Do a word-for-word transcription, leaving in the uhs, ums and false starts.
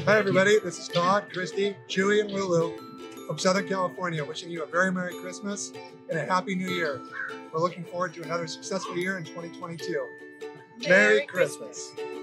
Hi everybody, this is Todd, Christy, Chewy, and Lulu from Southern California, wishing you a very Merry Christmas and a Happy New Year. We're looking forward to another successful year in twenty twenty-two. Merry, Merry Christmas. Christmas.